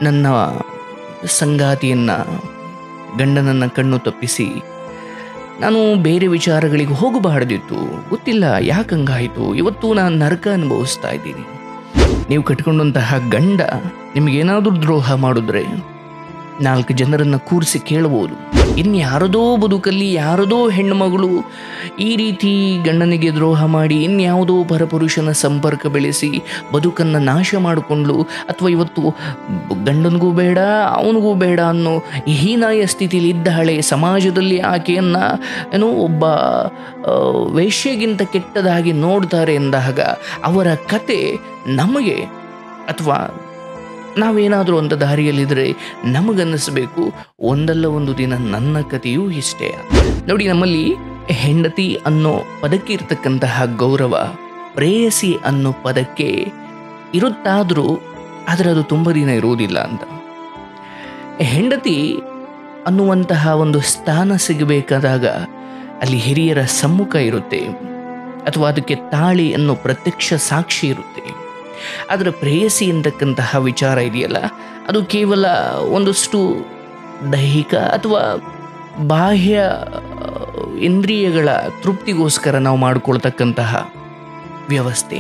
ನನ್ನ ಸಂಗಾತಿಯನ್ನು ಗಂಡನನ್ನು ಕಣ್ಣು ತಪ್ಪಿಸಿ ನಾನು ಬೇರೆ ವಿಚಾರಗಳಿಗೆ ಹೋಗಬಾರ್ದಿತ್ತು. ಗೊತ್ತಿಲ್ಲ ಯಾಕಂಗಾಯಿತು. ಇವತ್ತು ನಾನು ನರಕ ಅನುಭವಿಸ್ತಾ ಇದ್ದೀನಿ. ನೀವು ಕಟ್ಕೊಂಡಂತಹ ಗಂಡ ನಿಮಗೇನಾದರೂ ದ್ರೋಹ ಮಾಡಿದ್ರೆ 4 ಜನರನ್ನು ಕೂರಿಸಿ ಕೇಳಬಹುದು. ಇನ್ಯಾರದೋ ಬದುಕಲ್ಲಿ ಯಾರದೋ ಹೆಣ್ಣುಮಗಳು ಈ ರೀತಿ ಗಂಡನಿಗೆ ದ್ರೋಹ ಮಾಡಿ ಇನ್ಯಾವುದೋ ಪರಪುರುಷನ ಸಂಪರ್ಕ ಬೆಳೆಸಿ ಬದುಕನ್ನು ನಾಶ ಮಾಡಿಕೊಂಡ್ಲು, ಅಥವಾ ಇವತ್ತು ಗಂಡನಿಗೂ ಬೇಡ ಅವನಿಗೂ ಬೇಡ ಅನ್ನೋ ಹೀನಾಯ ಸ್ಥಿತಿಯಲ್ಲಿ ಇದ್ದಾಳೆ. ಸಮಾಜದಲ್ಲಿ ಆಕೆಯನ್ನು ಒಬ್ಬ ವೇಶ್ಯೆಗಿಂತ ಕೆಟ್ಟದಾಗಿ ನೋಡ್ತಾರೆ ಎಂದಾಗ ಅವರ ಕತೆ ನಮಗೆ, ಅಥವಾ ನಾವೇನಾದರೂ ಒಂದು ದಾರಿಯಲ್ಲಿದ್ದರೆ ನಮಗನ್ನಿಸ್ಬೇಕು ಒಂದಲ್ಲ ಒಂದು ದಿನ ನನ್ನ ಕಥೆಯೂ ಇಷ್ಟೇ. ನೋಡಿ, ನಮ್ಮಲ್ಲಿ ಹೆಂಡತಿ ಅನ್ನೋ ಪದಕ್ಕೆ ಇರ್ತಕ್ಕಂತಹ ಗೌರವ ಪ್ರೇಯಸಿ ಅನ್ನೋ ಪದಕ್ಕೆ ಇರುತ್ತಾದರೂ ಆದರೆ ಅದು ತುಂಬ ದಿನ ಇರುವುದಿಲ್ಲ ಅಂತ. ಹೆಂಡತಿ ಅನ್ನುವಂತಹ ಒಂದು ಸ್ಥಾನ ಸಿಗಬೇಕಾದಾಗ ಅಲ್ಲಿ ಹಿರಿಯರ ಸಮ್ಮುಖ ಇರುತ್ತೆ, ಅಥವಾ ಅದಕ್ಕೆ ತಾಳಿ ಅನ್ನೋ ಪ್ರತ್ಯಕ್ಷ ಸಾಕ್ಷಿ ಇರುತ್ತೆ. ಆದರೆ ಪ್ರೇಯಸಿ ಅಂತಕ್ಕಂತಹ ವಿಚಾರ ಇದೆಯಲ್ಲ, ಅದು ಕೇವಲ ಒಂದಷ್ಟು ದೈಹಿಕ ಅಥವಾ ಬಾಹ್ಯ ಇಂದ್ರಿಯಗಳ ತೃಪ್ತಿಗೋಸ್ಕರ ನಾವು ಮಾಡಿಕೊಳ್ತಕ್ಕಂತಹ ವ್ಯವಸ್ಥೆ.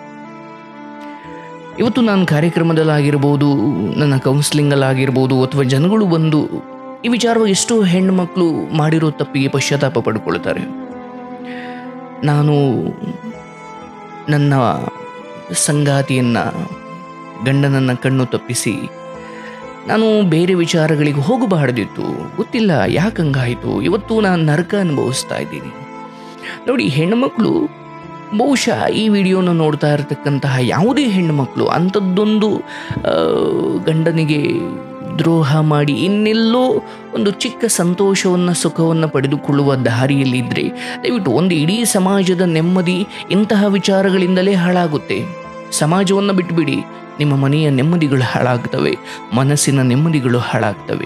ಇವತ್ತು ನಾನು ಕಾರ್ಯಕ್ರಮದಲ್ಲಾಗಿರ್ಬೋದು, ನನ್ನ ಕೌನ್ಸಿಲಿಂಗಲ್ಲಾಗಿರ್ಬೋದು, ಅಥವಾ ಜನಗಳು ಬಂದು ಈ ವಿಚಾರವಾಗಿ ಎಷ್ಟೋ ಹೆಣ್ಣು ಮಕ್ಕಳು ಮಾಡಿರೋ ತಪ್ಪಿಗೆ ಪಶ್ಚಾತ್ತಾಪ ಪಡ್ಕೊಳ್ತಾರೆ. ನಾನು ನನ್ನ ಸಂಗಾತಿಯನ್ನು ಗಂಡನನ್ನು ಕಣ್ಣು ತಪ್ಪಿಸಿ ನಾನು ಬೇರೆ ವಿಚಾರಗಳಿಗೆ ಹೋಗಬಾರ್ದಿತ್ತು. ಗೊತ್ತಿಲ್ಲ ಯಾಕಂಗಾಯಿತು. ಇವತ್ತು ನಾನು ನರಕ ಅನುಭವಿಸ್ತಾ ಇದ್ದೀನಿ. ನೋಡಿ, ಹೆಣ್ಣುಮಕ್ಕಳು ಬಹುಶಃ ಈ ವಿಡಿಯೋನ ನೋಡ್ತಾ ಇರತಕ್ಕಂತಹ ಯಾವುದೇ ಹೆಣ್ಣುಮಕ್ಕಳು ಅಂಥದ್ದೊಂದು ಗಂಡನಿಗೆ ದ್ರೋಹ ಮಾಡಿ ಇನ್ನೆಲ್ಲೋ ಒಂದು ಚಿಕ್ಕ ಸಂತೋಷವನ್ನು ಸುಖವನ್ನು ಪಡೆದುಕೊಳ್ಳುವ ದಾರಿಯಲ್ಲಿದ್ದರೆ ದಯವಿಟ್ಟು ಒಂದು ಇಡೀ ಸಮಾಜದ ನೆಮ್ಮದಿ ಇಂತಹ ವಿಚಾರಗಳಿಂದಲೇ ಹಾಳಾಗುತ್ತೆ. ಸಮಾಜವನ್ನು ಬಿಟ್ಟುಬಿಡಿ, ನಿಮ್ಮ ಮನೆಯ ನೆಮ್ಮದಿಗಳು ಹಾಳಾಗ್ತವೆ, ಮನಸ್ಸಿನ ನೆಮ್ಮದಿಗಳು ಹಾಳಾಗ್ತವೆ.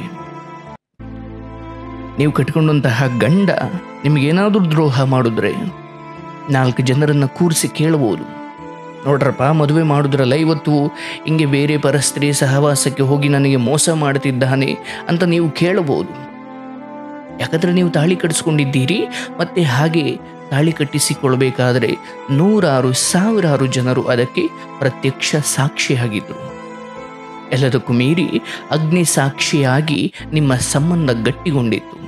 ನೀವು ಕಟ್ಕೊಂಡಂತಹ ಗಂಡ ನಿಮಗೇನಾದರೂ ದ್ರೋಹ ಮಾಡಿದ್ರೆ 4 ಜನರನ್ನು ಕೂರಿಸಿ ಕೇಳಬಹುದು. ನೋಡ್ರಪ್ಪ, ಮದುವೆ ಮಾಡಿದ್ರಲ್ಲ, ಇವತ್ತು ಹಿಂಗೆ ಬೇರೆ ಪರಸ್ತ್ರೀ ಸಹವಾಸಕ್ಕೆ ಹೋಗಿ ನನಗೆ ಮೋಸ ಮಾಡ್ತಿದ್ದಾನೆ ಅಂತ ನೀವು ಕೇಳಬಹುದು. ಯಾಕಂದರೆ ನೀವು ತಾಳಿ ಕಟ್ಟಿಸ್ಕೊಂಡಿದ್ದೀರಿ. ಮತ್ತು ಹಾಗೆ ತಾಳಿ ಕಟ್ಟಿಸಿಕೊಳ್ಬೇಕಾದ್ರೆ 100,000 ಜನರು ಅದಕ್ಕೆ ಪ್ರತ್ಯಕ್ಷ ಸಾಕ್ಷಿಯಾಗಿದ್ದರು. ಎಲ್ಲದಕ್ಕೂ ಮೀರಿ ಅಗ್ನಿ ಸಾಕ್ಷಿಯಾಗಿ ನಿಮ್ಮ ಸಂಬಂಧ ಗಟ್ಟಿಗೊಂಡಿತ್ತು.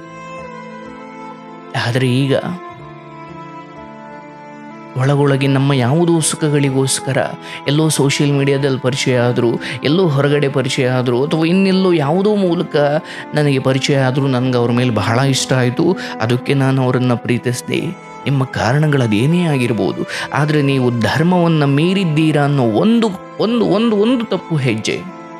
ಆದರೆ ಈಗ ಒಳಗೊಳಗೆ ನಮ್ಮ ಯಾವುದೋ ಸುಖಗಳಿಗೋಸ್ಕರ ಎಲ್ಲೋ ಸೋಷಿಯಲ್ ಮೀಡಿಯಾದಲ್ಲಿ ಪರಿಚಯ ಆದರೂ, ಎಲ್ಲೋ ಹೊರಗಡೆ ಪರಿಚಯ ಆದರೂ, ಅಥವಾ ಇನ್ನೆಲ್ಲೋ ಯಾವುದೋ ಮೂಲಕ ನನಗೆ ಪರಿಚಯ ಆದರೂ ನನಗೆ ಅವ್ರ ಮೇಲೆ ಬಹಳ ಇಷ್ಟ ಆಯಿತು, ಅದಕ್ಕೆ ನಾನು ಅವರನ್ನು ಪ್ರೀತಿಸಿದೆ. ನಿಮ್ಮ ಕಾರಣಗಳದೇನೇ ಆಗಿರ್ಬೋದು, ಆದರೆ ನೀವು ಧರ್ಮವನ್ನು ಮೀರಿದ್ದೀರಾ ಅನ್ನೋ ಒಂದು ತಪ್ಪು ಹೆಜ್ಜೆ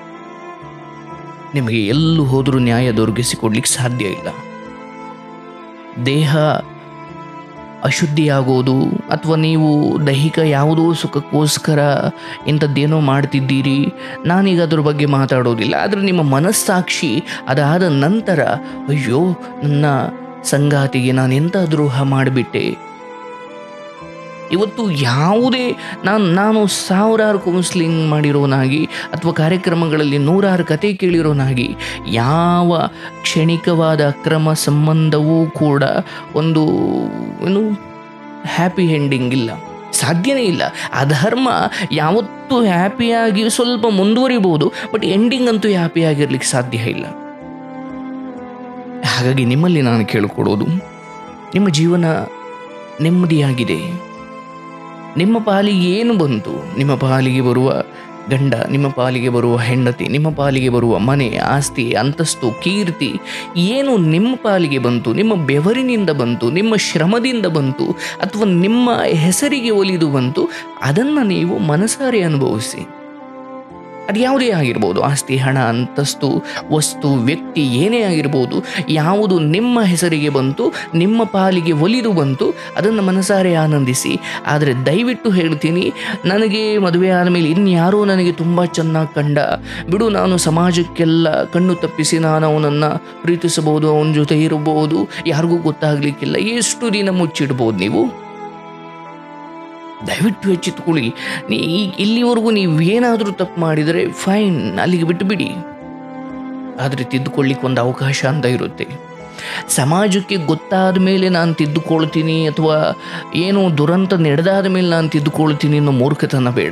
ನಿಮಗೆ ಎಲ್ಲೂ ಹೋದರೂ ನ್ಯಾಯ ದೊರಕಿಸಿಕೊಡ್ಲಿಕ್ಕೆ ಸಾಧ್ಯ ಇಲ್ಲ. ದೇಹ ಅಶುದ್ಧಿಯಾಗೋದು, ಅಥವಾ ನೀವು ದೈಹಿಕ ಯಾವುದೋ ಸುಖಕ್ಕೋಸ್ಕರ ಇಂಥದ್ದೇನೋ ಮಾಡ್ತಿದ್ದೀರಿ, ನಾನೀಗ ಅದ್ರ ಬಗ್ಗೆ ಮಾತಾಡೋದಿಲ್ಲ. ಆದರೆ ನಿಮ್ಮ ಮನಸ್ಸಾಕ್ಷಿ ಅದಾದ ನಂತರ ಅಯ್ಯೋ ನನ್ನ ಸಂಗಾತಿಗೆ ನಾನು ಎಂಥ ದ್ರೋಹ ಮಾಡಿಬಿಟ್ಟೆ. ಇವತ್ತು ಯಾವುದೇ ನಾನು 1000 ಕೌನ್ಸಿಲಿಂಗ್ ಮಾಡಿರೋನಾಗಿ ಅಥವಾ ಕಾರ್ಯಕ್ರಮಗಳಲ್ಲಿ 100 ಕತೆ ಕೇಳಿರೋನಾಗಿ ಯಾವ ಕ್ಷಣಿಕವಾದ ಅಕ್ರಮ ಸಂಬಂಧವೂ ಕೂಡ ಒಂದು ಹ್ಯಾಪಿ ಎಂಡಿಂಗ್ ಇಲ್ಲ, ಸಾಧ್ಯನೇ ಇಲ್ಲ. ಅಧರ್ಮ ಯಾವತ್ತೂ ಹ್ಯಾಪಿಯಾಗಿ ಸ್ವಲ್ಪ ಮುಂದುವರಿಬೋದು, ಬಟ್ ಎಂಡಿಂಗ್ ಅಂತೂ ಹ್ಯಾಪಿಯಾಗಿರ್ಲಿಕ್ಕೆ ಸಾಧ್ಯ ಇಲ್ಲ. ಹಾಗಾಗಿ ನಿಮ್ಮಲ್ಲಿ ನಾನು ಕೇಳಿಕೊಡೋದು, ನಿಮ್ಮ ಜೀವನ ನೆಮ್ಮದಿಯಾಗಿದೆ, ನಿಮ್ಮ ಪಾಲಿಗೆ ಏನು ಬಂತು, ನಿಮ್ಮ ಪಾಲಿಗೆ ಬರುವ ಗಂಡ, ನಿಮ್ಮ ಪಾಲಿಗೆ ಬರುವ ಹೆಂಡತಿ, ನಿಮ್ಮ ಪಾಲಿಗೆ ಬರುವ ಮನೆ, ಆಸ್ತಿ, ಅಂತಸ್ತು, ಕೀರ್ತಿ ಏನು ನಿಮ್ಮ ಪಾಲಿಗೆ ಬಂತು, ನಿಮ್ಮ ಬೆವರಿನಿಂದ ಬಂತು, ನಿಮ್ಮ ಶ್ರಮದಿಂದ ಬಂತು, ಅಥವಾ ನಿಮ್ಮ ಹೆಸರಿಗೆ ಒಲಿದು ಬಂತು, ಅದನ್ನು ನೀವು ಮನಸಾರೆ ಅನುಭವಿಸಿ. ಅದು ಯಾವುದೇ ಆಗಿರ್ಬೋದು, ಆಸ್ತಿ, ಹಣ, ಅಂತಸ್ತು, ವಸ್ತು, ವ್ಯಕ್ತಿ ಏನೇ ಆಗಿರ್ಬೋದು, ಯಾವುದು ನಿಮ್ಮ ಹೆಸರಿಗೆ ಬಂತು, ನಿಮ್ಮ ಪಾಲಿಗೆ ಒಲಿದು ಬಂತು, ಅದನ್ನು ಮನಸಾರೆ ಆನಂದಿಸಿ. ಆದರೆ ದಯವಿಟ್ಟು ಹೇಳ್ತೀನಿ, ನನಗೆ ಮದುವೆ ಆದಮೇಲೆ ಇನ್ಯಾರೋ ನನಗೆ ತುಂಬ ಚೆನ್ನಾಗಿ ಕಂಡ, ಬಿಡು ನಾನು ಸಮಾಜಕ್ಕೆಲ್ಲ ಕಣ್ಣು ತಪ್ಪಿಸಿ ನಾನು ಅವನನ್ನು ಪ್ರೀತಿಸಬಹುದು, ಅವನ ಜೊತೆ ಇರಬಹುದು, ಯಾರಿಗೂ ಗೊತ್ತಾಗಲಿಕ್ಕಿಲ್ಲ, ಎಷ್ಟು ದಿನ ಮುಚ್ಚಿಡ್ಬೋದು ನೀವು? ದಯವಿಟ್ಟು ಎಚ್ಚೆತ್ತುಕೊಳ್ಳಿ. ಇಲ್ಲಿವರೆಗೂ ನೀವು ಏನಾದರೂ ತಪ್ಪು ಮಾಡಿದರೆ ಫೈನ್, ಅಲ್ಲಿಗೆ ಬಿಟ್ಟುಬಿಡಿ. ಆದರೆ ತಿದ್ದುಕೊಳ್ಳಿಕ್ಕೆ ಒಂದು ಅವಕಾಶ ಅಂತ ಇರುತ್ತೆ. ಸಮಾಜಕ್ಕೆ ಗೊತ್ತಾದ ಮೇಲೆ ನಾನು ತಿದ್ದುಕೊಳ್ತೀನಿ ಅಥವಾ ಏನೋ ದುರಂತ ನಡೆದಾದ ಮೇಲೆ ನಾನು ತಿದ್ದುಕೊಳ್ತೀನಿ ಅನ್ನೋ ಮೂರ್ಖತನ ಬೇಡ.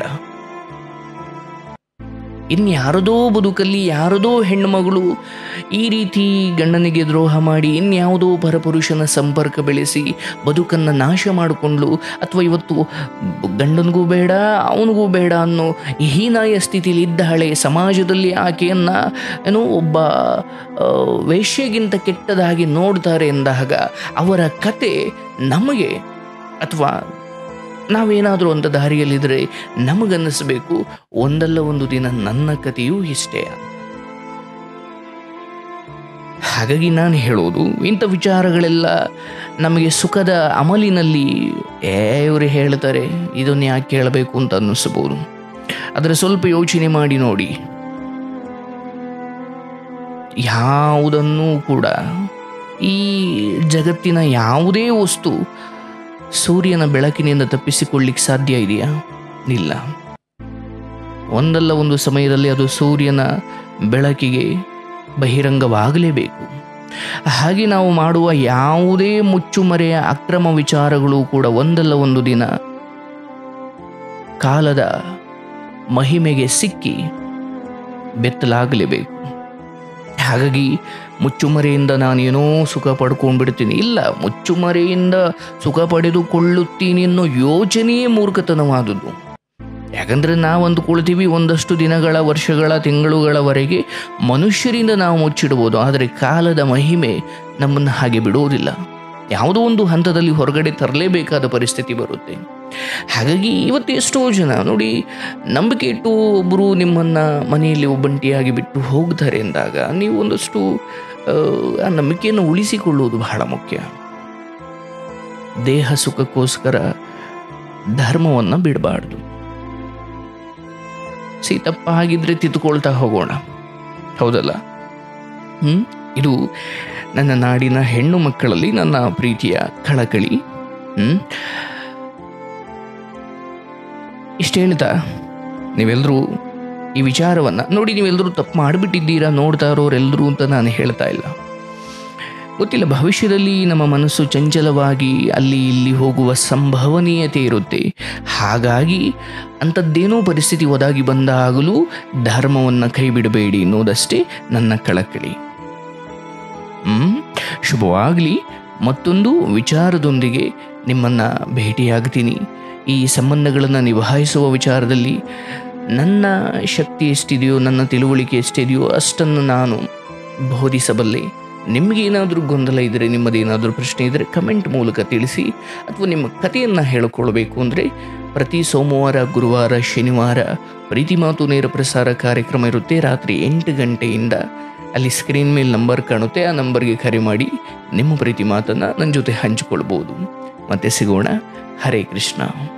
ಇನ್ಯಾರದೋ ಬದುಕಲ್ಲಿ ಯಾರದೋ ಹೆಣ್ಣುಮಗಳು ಈ ರೀತಿ ಗಂಡನಿಗೆ ದ್ರೋಹ ಮಾಡಿ ಇನ್ಯಾವುದೋ ಪರಪುರುಷನ ಸಂಪರ್ಕ ಬೆಳೆಸಿ ಬದುಕನ್ನು ನಾಶ ಮಾಡಿಕೊಂಡ್ಲು, ಅಥವಾ ಇವತ್ತು ಗಂಡನಿಗೂ ಬೇಡ ಅವನಿಗೂ ಬೇಡ ಅನ್ನೋ ಹೀನಾಯ ಸ್ಥಿತಿಯಲ್ಲಿ ಇದ್ದಾಳೆ. ಸಮಾಜದಲ್ಲಿ ಆಕೆಯನ್ನು ಏನೋ ಒಬ್ಬ ವೇಶ್ಯೆಗಿಂತ ಕೆಟ್ಟದಾಗಿ ನೋಡ್ತಾರೆ ಎಂದಾಗ ಅವರ ಕತೆ ನಮಗೆ, ಅಥವಾ ನಾವೇನಾದರೂ ಒಂದು ದಾರಿಯಲ್ಲಿದ್ದರೆ ನಮಗನ್ನಿಸಬೇಕು, ಒಂದಲ್ಲ ಒಂದು ದಿನ ನನ್ನ ಕಥೆಯೂ ಇಷ್ಟೇ. ಹಾಗಾಗಿ ನಾನು ಹೇಳೋದು, ಇಂಥ ವಿಚಾರಗಳೆಲ್ಲ ನಮಗೆ ಸುಖದ ಅಮಲಿನಲ್ಲಿ ಇವರು ಹೇಳ್ತಾರೆ ಇದನ್ನು ಯಾಕೆ ಕೇಳಬೇಕು ಅಂತ ಅನ್ನಿಸ್ಬೋದು. ಆದರೆ ಸ್ವಲ್ಪ ಯೋಚನೆ ಮಾಡಿ ನೋಡಿ, ಯಾವುದನ್ನೂ ಕೂಡ ಈ ಜಗತ್ತಿನ ಯಾವುದೇ ವಸ್ತು ಸೂರ್ಯನ ಬೆಳಕಿನಿಂದ ತಪ್ಪಿಸಿಕೊಳ್ಳಿಕ್ಕೆ ಸಾಧ್ಯ ಇದೆಯಾ? ಇಲ್ಲ. ಒಂದಲ್ಲ ಒಂದು ಸಮಯದಲ್ಲಿ ಅದು ಸೂರ್ಯನ ಬೆಳಕಿಗೆ ಬಹಿರಂಗವಾಗಲೇಬೇಕು. ಹಾಗೆ ನಾವು ಮಾಡುವ ಯಾವುದೇ ಮುಚ್ಚುಮರೆಯ ಅಕ್ರಮ ವಿಚಾರಗಳು ಕೂಡ ಒಂದಲ್ಲ ಒಂದು ದಿನ ಕಾಲದ ಮಹಿಮೆಗೆ ಸಿಕ್ಕಿ ಬೆತ್ತಲಾಗಲೇಬೇಕು. ಹಾಗಾಗಿ ಮುಚ್ಚುಮರೆಯಿಂದ ನಾನೇನೋ ಸುಖ ಪಡ್ಕೊಂಡ್ಬಿಡ್ತೀನಿ, ಇಲ್ಲ, ಮುಚ್ಚುಮರೆಯಿಂದ ಸುಖ ಪಡೆದುಕೊಳ್ಳುತ್ತೀನಿ ಅನ್ನೋ ಯೋಚನೆಯೇ ಮೂರ್ಖತನವಾದುದು. ಯಾಕಂದರೆ ನಾವು ಅಂದುಕೊಳ್ತೀವಿ ಒಂದಷ್ಟು ದಿನಗಳ, ವರ್ಷಗಳ, ತಿಂಗಳುಗಳವರೆಗೆ ಮನುಷ್ಯರಿಂದ ನಾವು ಮುಚ್ಚಿಡ್ಬೋದು, ಆದರೆ ಕಾಲದ ಮಹಿಮೆ ನಮ್ಮನ್ನು ಹಾಗೆ ಬಿಡೋದಿಲ್ಲ. ಯಾವುದೋ ಒಂದು ಹಂತದಲ್ಲಿ ಹೊರಗಡೆ ತರಲೇಬೇಕಾದ ಪರಿಸ್ಥಿತಿ ಬರುತ್ತೆ. ಹಾಗಾಗಿ ಇವತ್ತು ಎಷ್ಟೋ ಜನ ನೋಡಿ, ನಂಬಿಕೆ ಇಟ್ಟು ಒಬ್ಬರು ನಿಮ್ಮನ್ನು ಮನೆಯಲ್ಲಿ ಒಬ್ಬಂಟಿಯಾಗಿ ಬಿಟ್ಟು ಹೋಗ್ತಾರೆ ಎಂದಾಗ ನೀವು ಒಂದಷ್ಟು ಆ ನಂಬಿಕೆಯನ್ನು ಉಳಿಸಿಕೊಳ್ಳುವುದು ಬಹಳ ಮುಖ್ಯ. ದೇಹ ಸುಖಕ್ಕೋಸ್ಕರ ಧರ್ಮವನ್ನು ಬಿಡಬಾರ್ದು. ತಪ್ಪಾಗಿದ್ರೆ ತಿದ್ದುಕೊಳ್ತಾ ಹೋಗೋಣ, ಹೌದಲ್ಲ? ಇದು ನನ್ನ ನಾಡಿನ ಹೆಣ್ಣು ಮಕ್ಕಳಲ್ಲಿ ನನ್ನ ಪ್ರೀತಿಯ ಕಳಕಳಿ. ಇಷ್ಟು ಹೇಳ್ತಾ ನೀವೆಲ್ಲರೂ ಈ ವಿಚಾರವನ್ನು ನೋಡಿ, ನೀವೆಲ್ಲರೂ ತಪ್ಪು ಮಾಡಿಬಿಟ್ಟಿದ್ದೀರಾ ನೋಡ್ತಾ ಇರೋರೆಲ್ಲರೂ ಅಂತ ನಾನು ಹೇಳ್ತಾ ಇಲ್ಲ. ಗೊತ್ತಿಲ್ಲ, ಭವಿಷ್ಯದಲ್ಲಿ ನಮ್ಮ ಮನಸ್ಸು ಚಂಚಲವಾಗಿ ಅಲ್ಲಿ ಇಲ್ಲಿ ಹೋಗುವ ಸಂಭವನೀಯತೆ ಇರುತ್ತೆ. ಹಾಗಾಗಿ ಅಂಥದ್ದೇನೋ ಪರಿಸ್ಥಿತಿ ಒದಗಿ ಬಂದಾಗಲೂ ಧರ್ಮವನ್ನು ಕೈ ಬಿಡಬೇಡಿ ಅನ್ನೋದಷ್ಟೇ ನನ್ನ ಕಳಕಳಿ. ಶುಭವಾಗಲಿ. ಮತ್ತೊಂದು ವಿಚಾರದೊಂದಿಗೆ ನಿಮ್ಮನ್ನು ಭೇಟಿಯಾಗ್ತೀನಿ. ಈ ಸಂಬಂಧಗಳನ್ನು ನಿಭಾಯಿಸುವ ವಿಚಾರದಲ್ಲಿ ನನ್ನ ಶಕ್ತಿ ಎಷ್ಟಿದೆಯೋ, ನನ್ನ ತಿಳುವಳಿಕೆ ಎಷ್ಟಿದೆಯೋ ಅಷ್ಟನ್ನು ನಾನು ಬೋಧಿಸಬಲ್ಲೆ. ನಿಮಗೇನಾದರೂ ಗೊಂದಲ ಇದ್ದರೆ, ನಿಮ್ಮದೇನಾದರೂ ಪ್ರಶ್ನೆ ಇದ್ದರೆ ಕಮೆಂಟ್ ಮೂಲಕ ತಿಳಿಸಿ. ಅಥವಾ ನಿಮ್ಮ ಕಥೆಯನ್ನು ಹೇಳಿಕೊಳ್ಬೇಕು ಅಂದರೆ ಪ್ರತಿ ಸೋಮವಾರ, ಗುರುವಾರ, ಶನಿವಾರ ಪ್ರೀತಿ ಮಾತು ನೇರ ಪ್ರಸಾರ ಕಾರ್ಯಕ್ರಮ ಇರುತ್ತೆ. ರಾತ್ರಿ 8 ಗಂಟೆಯಿಂದ ಅಲ್ಲಿ ಸ್ಕ್ರೀನ್ ಮೇಲೆ ನಂಬರ್ ಕಾಣುತ್ತೆ. ಆ ನಂಬರ್ಗೆ ಕರೆ ಮಾಡಿ ನಿಮ್ಮ ಪ್ರೀತಿ ಮಾತನ್ನು ನನ್ನ ಜೊತೆ ಹಂಚಿಕೊಳ್ಬೋದು. ಮತ್ತೆ ಸಿಗೋಣ. ಹರೇ ಕೃಷ್ಣ.